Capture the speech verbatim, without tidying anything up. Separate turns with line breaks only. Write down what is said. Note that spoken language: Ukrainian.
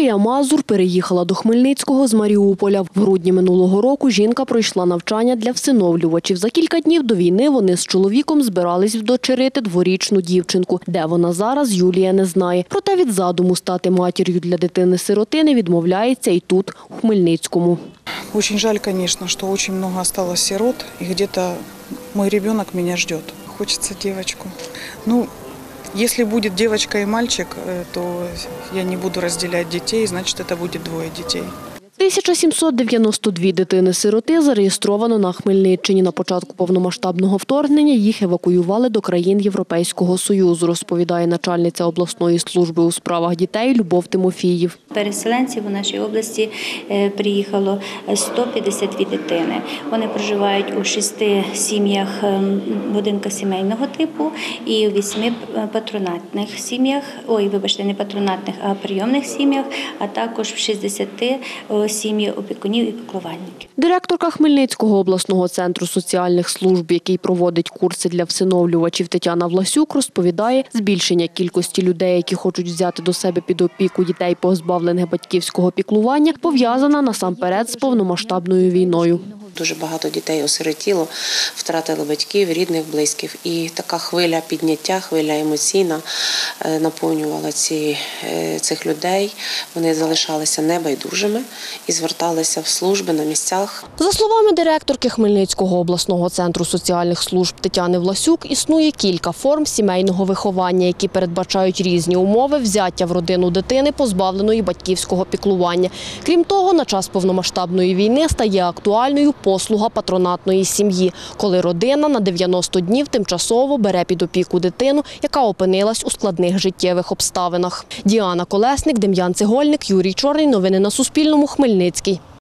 Вікторія Мазур переїхала до Хмельницького з Маріуполя. В грудні минулого року жінка пройшла навчання для всиновлювачів. За кілька днів до війни вони з чоловіком збирались вдочерити дворічну дівчинку. Де вона зараз, Юлія не знає. Проте від задуму стати матір'ю для дитини-сироти не відмовляється і тут, у Хмельницькому.
Очень жаль, конечно, что очень много осталось сирот, и где-то мой ребенок меня ждет. Хочется девочку. Ну, если будет девочка и мальчик, то я не буду разделять детей, значит, это будет двое детей.
тисяча сімсот дев'яносто дві дитини-сироти зареєстровано на Хмельниччині. На початку повномасштабного вторгнення їх евакуювали до країн Європейського Союзу, розповідає начальниця обласної служби у справах дітей Любов Тимофіїв.
Переселенців у нашій області приїхало сто п'ятдесят дві дитини. Вони проживають у шести сім'ях будинка сімейного типу і у вісьми патронатних сім'ях, ой, вибачте, не патронатних, а прийомних сім'ях, а також в шістдесяти сім'ї опікунів і піклувальників.
Директорка Хмельницького обласного центру соціальних служб, який проводить курси для всиновлювачів, Тетяна Власюк, розповідає, збільшення кількості людей, які хочуть взяти до себе під опіку дітей, позбавлених батьківського піклування, пов'язана насамперед з повномасштабною війною.
Дуже багато дітей осиротіло, втратили батьків, рідних, близьких. І така хвиля підняття, хвиля емоційна наповнювала ці, цих людей. Вони залишалися небайдужими і зверталися в служби на місцях.
За словами директорки Хмельницького обласного центру соціальних служб Тетяни Власюк, існує кілька форм сімейного виховання, які передбачають різні умови взяття в родину дитини, позбавленої батьківського піклування. Крім того, на час повномасштабної війни стає актуальною послуга патронатної сім'ї, коли родина на дев'яносто днів тимчасово бере під опіку дитину, яка опинилась у складних життєвих обставинах. Діана Колесник, Дем'ян Цегольник, Юрій Чорний. Новини на Суспільному. Хмельницький.